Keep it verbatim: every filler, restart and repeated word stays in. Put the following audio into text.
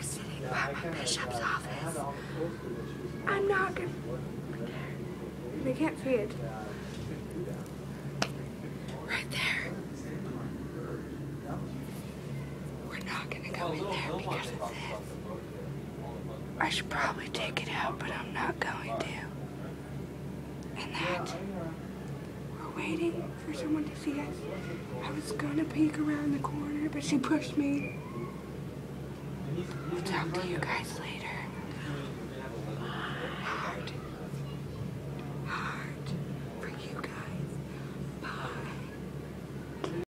sitting by my bishop's office. I'm not gonna. They can't see it. Right there. We're not gonna go in there because of this. I should probably take it out, but I'm not going to. And that, we're waiting for someone to see us. I was gonna peek around the corner, but she pushed me. I'll talk to you guys later.